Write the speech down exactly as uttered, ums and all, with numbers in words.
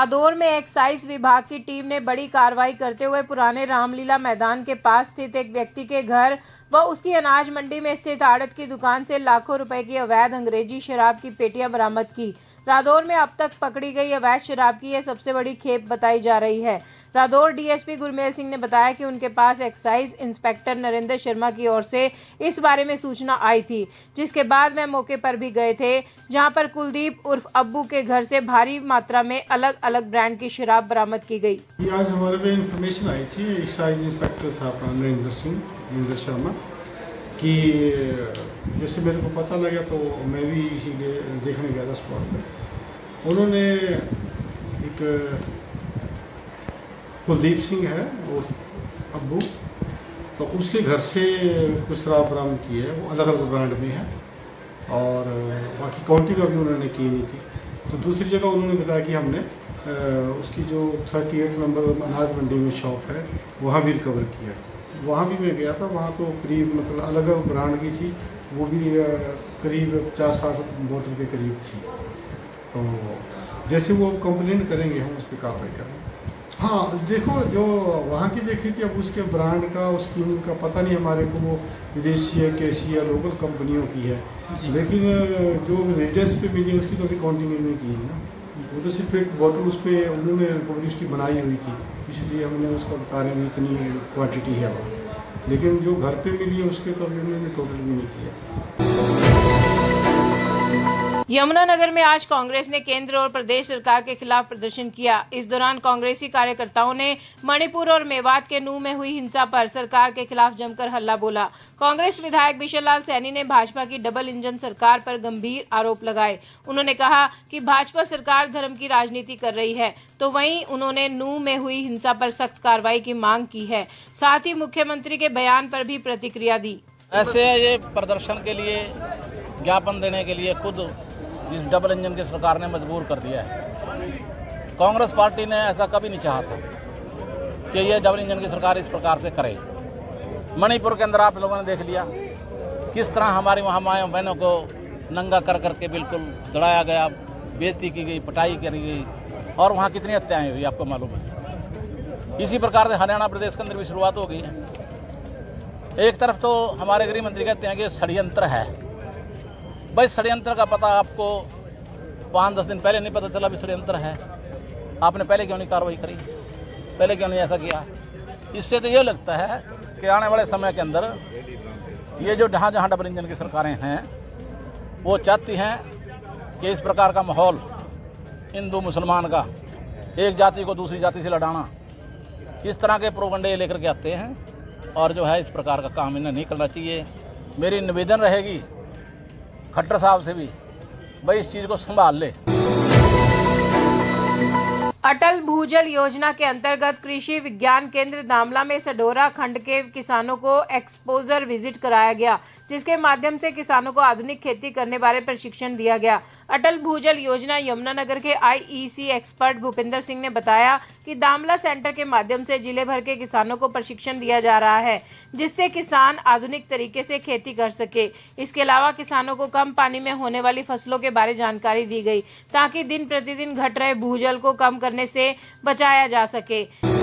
रादौर में एक्साइज विभाग की टीम ने बड़ी कार्रवाई करते हुए पुराने रामलीला मैदान के पास स्थित एक व्यक्ति के घर व उसकी अनाज मंडी में स्थित आड़त की दुकान से लाखों रुपए की अवैध अंग्रेजी शराब की पेटियां बरामद की। रादौर में अब तक पकड़ी गई अवैध शराब की यह सबसे बड़ी खेप बताई जा रही है। रादौर डीएसपी गुरमेल सिंह ने बताया कि उनके पास एक्साइज इंस्पेक्टर नरेंद्र शर्मा की ओर से इस बारे में सूचना आई थी, जिसके बाद वह मौके पर भी गए थे, जहां पर कुलदीप उर्फ अब्बू के घर से भारी मात्रा में अलग अलग ब्रांड की शराब बरामद की गई। आज हमारे पे इन्फॉर्मेशन आई थी, एक्साइज इंस्पेक्टर था अपना नरेंद्र सिंह नरेंद्र शर्मा कि जैसे मेरे को पता लगा तो मैं भी इसीलिए देखने गया था स्पॉट पर। उन्होंने एक कुलदीप सिंह है और अब्बू, तो उसके घर से कुछ शराब बरामद की है, वो अलग अलग ब्रांड में है और बाकी काउंटिंग अभी उन्होंने की नहीं थी। तो दूसरी जगह उन्होंने बताया कि हमने उसकी जो अड़तीस नंबर अनाज मंडी में शॉप है वहाँ भी रिकवर किया। वहाँ भी मैं गया था, वहाँ तो करीब मतलब अलग अलग ब्रांड की थी, वो भी करीब पचास साठ बोतल के करीब थी। तो जैसे वो कंप्लेंट करेंगे हम उस पर कार्रवाई करेंगे। हाँ देखो, जो वहाँ की देखी थी, अब उसके ब्रांड का उसकी उनका पता नहीं हमारे को, वो विदेशी है कैसी है, लोकल कंपनियों की है, लेकिन जो रेडियंस पे मिली उसकी तो अभी काउंटिंग नहीं की है ना। वो तो सिर्फ एक बॉटल उस पर उन्होंने पब्लिसिटी बनाई हुई थी, इसलिए हमने उसका बता रहे हैं इतनी क्वांटिटी है वो, लेकिन जो घर पे मिली है उसके तो अभी उन्होंने टोटल भी नहीं किया। यमुनानगर में आज कांग्रेस ने केंद्र और प्रदेश सरकार के खिलाफ प्रदर्शन किया। इस दौरान कांग्रेसी कार्यकर्ताओं ने मणिपुर और मेवात के नूह में हुई हिंसा पर सरकार के खिलाफ जमकर हल्ला बोला। कांग्रेस विधायक बिशन लाल सैनी ने भाजपा की डबल इंजन सरकार पर गंभीर आरोप लगाए। उन्होंने कहा कि भाजपा सरकार धर्म की राजनीति कर रही है, तो वहीं उन्होंने नूह में हुई हिंसा पर सख्त कार्रवाई की मांग की है। साथ ही मुख्यमंत्री के बयान पर भी प्रतिक्रिया दी। ऐसे ये प्रदर्शन के लिए ज्ञापन देने के लिए खुद जिस डबल इंजन की सरकार ने मजबूर कर दिया है। कांग्रेस पार्टी ने ऐसा कभी नहीं चाहा था कि ये डबल इंजन की सरकार इस प्रकार से करे। मणिपुर के अंदर आप लोगों ने देख लिया किस तरह हमारी वहाँ माँ बहनों को नंगा कर करके बिल्कुल दड़ाया गया, बेइज्जती की गई, पिटाई करी गई, और वहाँ कितनी हत्याएं हुई आपको मालूम है। इसी प्रकार से हरियाणा प्रदेश के अंदर भी शुरुआत हो गई है। एक तरफ तो हमारे गृह मंत्री कहते हैं कि षड्यंत्र है। भाई षड्यंत्र का पता आपको पाँच दस दिन पहले नहीं पता चला भी षड्यंत्र है? आपने पहले क्यों नहीं कार्रवाई करी? पहले क्यों नहीं ऐसा किया? इससे तो ये लगता है कि आने वाले समय के अंदर ये जो जहाँ जहाँ डबल इंजन की सरकारें हैं वो चाहती हैं कि इस प्रकार का माहौल हिंदू मुसलमान का, एक जाति को दूसरी जाति से लड़ाना, इस तरह के प्रोपगंडे लेकर के आते हैं और जो है इस प्रकार का काम इन्हें नहीं करना चाहिए। मेरी निवेदन रहेगी खट्टर साहब से भी, भाई इस चीज़ को संभाल ले। अटल भूजल योजना के अंतर्गत कृषि विज्ञान केंद्र दामला में सडोरा खंड के किसानों को एक्सपोजर विजिट कराया गया, जिसके माध्यम से किसानों को आधुनिक खेती करने बारे प्रशिक्षण दिया गया। अटल भूजल योजना यमुनानगर के आईईसी एक्सपर्ट भूपिंदर सिंह ने बताया कि दामला सेंटर के माध्यम से जिले भर के किसानों को प्रशिक्षण दिया जा रहा है, जिससे किसान आधुनिक तरीके से खेती कर सके। इसके अलावा किसानों को कम पानी में होने वाली फसलों के बारे जानकारी दी गई, ताकि दिन प्रतिदिन घट रहे भूजल को कम करने से बचाया जा सके।